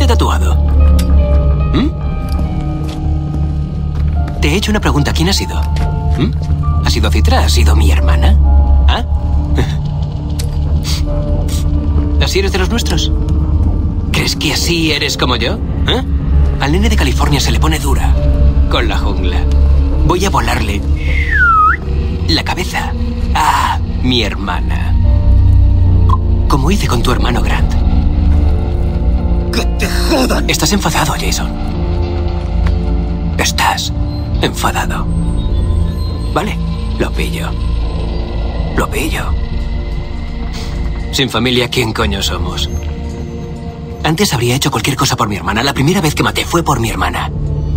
tatuado? ¿Mm? Te he hecho una pregunta. ¿Quién ha sido? ¿Mm? ¿Ha sido Citra? ¿Ha sido mi hermana? ¿Ah? ¿Así eres de los nuestros? ¿Crees que así eres como yo? ¿Eh? Al nene de California se le pone dura con la jungla. Voy a volarle la cabeza a mi hermana. Como hice con tu hermano Grant. ¡Que te jodan! Estás enfadado, Jason. Estás enfadado. Vale, lo pillo. Lo pillo. Sin familia, ¿quién coño somos? Antes habría hecho cualquier cosa por mi hermana. La primera vez que maté fue por mi hermana.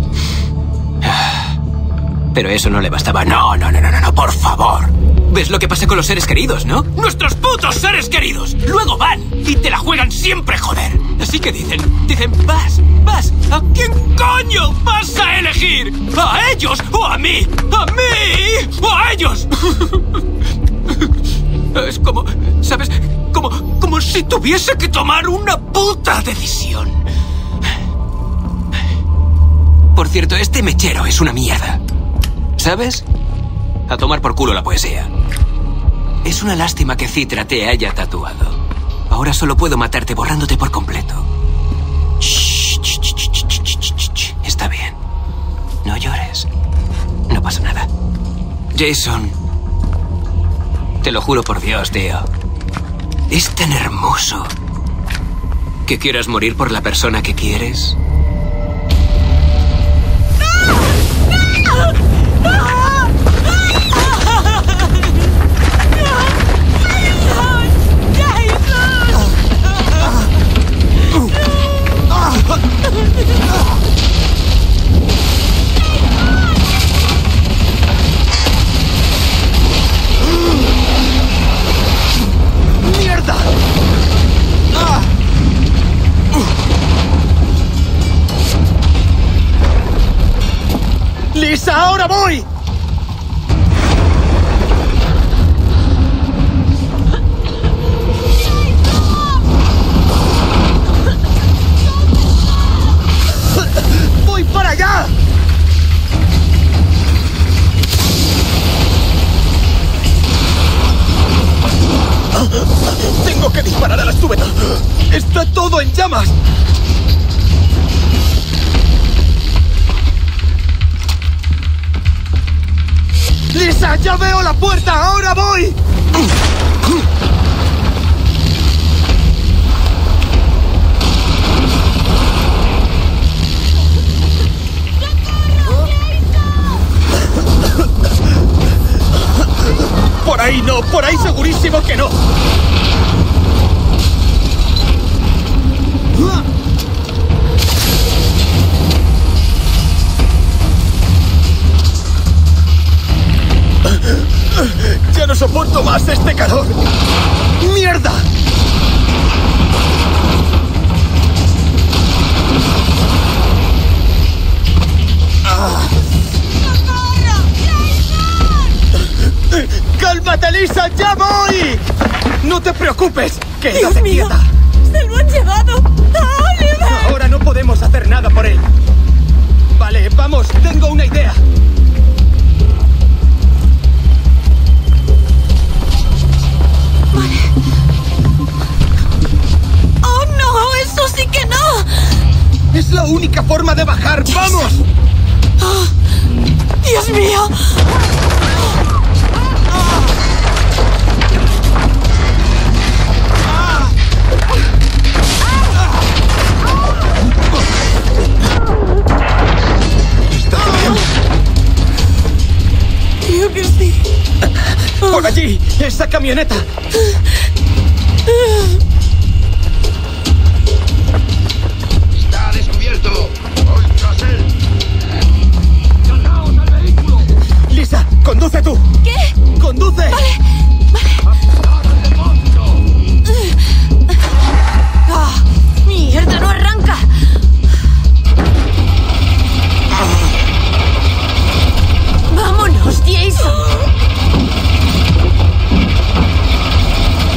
Pero eso no le bastaba. No, por favor. ¿Ves lo que pasa con los seres queridos, no? ¡Nuestros putos seres queridos! Luego van y te la juegan siempre, joder. Así que dicen, vas. ¿A quién coño vas a elegir? ¿A ellos o a mí? ¿A mí o a ellos? Es como, ¿sabes? Como si tuviese que tomar una puta decisión. Por cierto, este mechero es una mierda. ¿Sabes? A tomar por culo la poesía. Es una lástima que Citra te haya tatuado. Ahora solo puedo matarte borrándote por completo. Está bien. No llores. No pasa nada. Jason, te lo juro por Dios, tío. Es tan hermoso que quieras morir por la persona que quieres. ¡Mierda! ¡Lisa, ahora voy! ¡Voy para allá! ¡Tengo que disparar a las túbetas! ¡Está todo en llamas! ¡Lisa, ya veo la puerta! ¡Ahora voy! Por ahí no, por ahí segurísimo que no. Ya no soporto más este calor. ¡Mierda! ¡Cálmate, Lisa! ¡Ya voy! ¡No te preocupes! ¡Quédate quieta! ¡Se lo han llevado! ¡A Oliver! Ahora no podemos hacer nada por él. Vale, vamos, tengo una idea. Vale. ¡Oh, no! ¡Eso sí que no! Es la única forma de bajar. Jason. ¡Vamos! Oh, ¡Dios mío! Creo que sí. ¡Por allí! ¡Esa camioneta! ¡Está descubierto! ¡Voy tras él! ¡Cargaos al vehículo! ¡Lisa, conduce tú! ¿Qué? ¡Conduce! Vale. ¡Ah! ¡Mierda, no arranca! ¡Vámonos, Jason!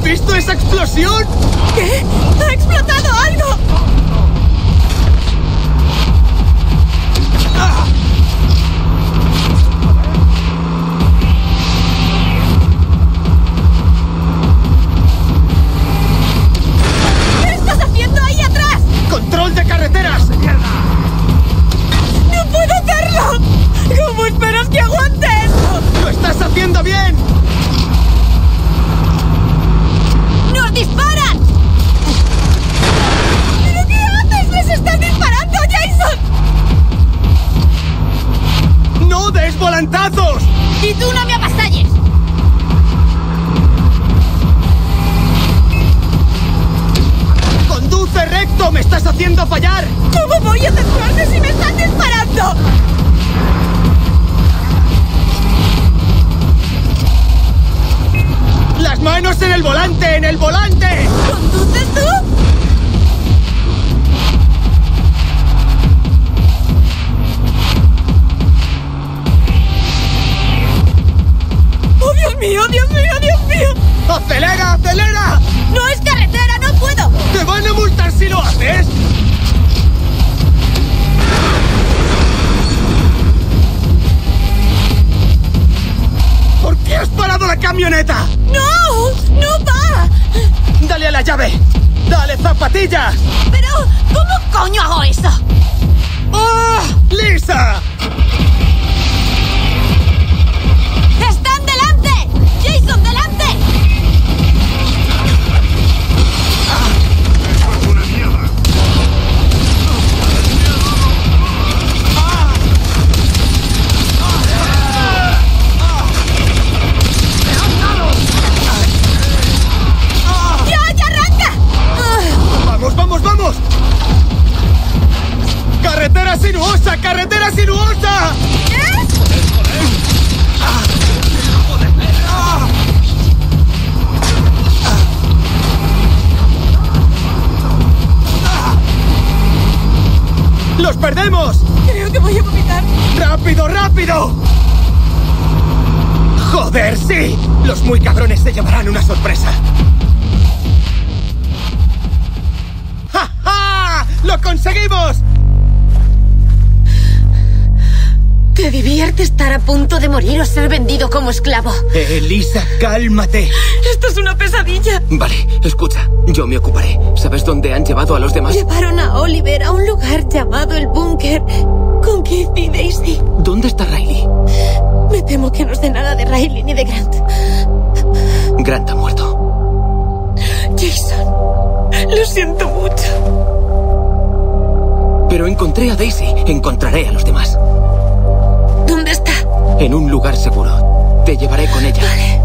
¿Has visto esa explosión? ¿Qué? ¡Ha explotado algo! ¿Qué estás haciendo ahí atrás? ¡Control de carreteras! ¡No puedo hacerlo! ¿Cómo esperas que aguante esto? ¡Lo estás haciendo bien! ¡Nos disparan! ¿Pero qué haces? ¡Les están disparando, Jason! ¡No des volantazos! ¡Y tú no me avasalles! ¡Conduce recto! ¡Me estás haciendo fallar! ¿Cómo voy a centrarme si me están disparando? ¡Las manos en el volante! ¡En el volante! ¿Conduces tú? ¡Oh, Dios mío, Dios mío, Dios mío! ¡Acelera, acelera! ¡No es carretera, no puedo! ¡Te van a multar si lo haces! ¿Por qué has parado la camioneta? ¡No! ¡No va! ¡Dale a la llave! ¡Dale zapatillas! Pero, ¿cómo coño hago eso? ¡Oh! ¡Lisa! ¡Están delante! ¡Jason, delante! ¡Eso es una mierda! ¡Ya arranca! ¡Vamos, vamos, vamos! ¡Carretera sinuosa! ¡Carretera sinuosa! ¿Eh? ¡Los perdemos! Creo que voy a vomitar. ¡Rápido, rápido! ¡Joder, sí! Los muy cabrones se llevarán una sorpresa. ¡Ja, ja! ¡Lo conseguimos! ¿Te divierte estar a punto de morir o ser vendido como esclavo? Elisa, cálmate. Esto es una pesadilla. Vale, escucha. Yo me ocuparé. ¿Sabes dónde han llevado a los demás? Llevaron a Oliver a un lugar llamado el búnker con Keith y Daisy. ¿Dónde está Riley? Me temo que no sé nada de Riley ni de Grant. Grant ha muerto. Jason, lo siento mucho. Pero encontré a Daisy. Encontraré a los demás. ¿Dónde está? En un lugar seguro. Te llevaré con ella. Vale.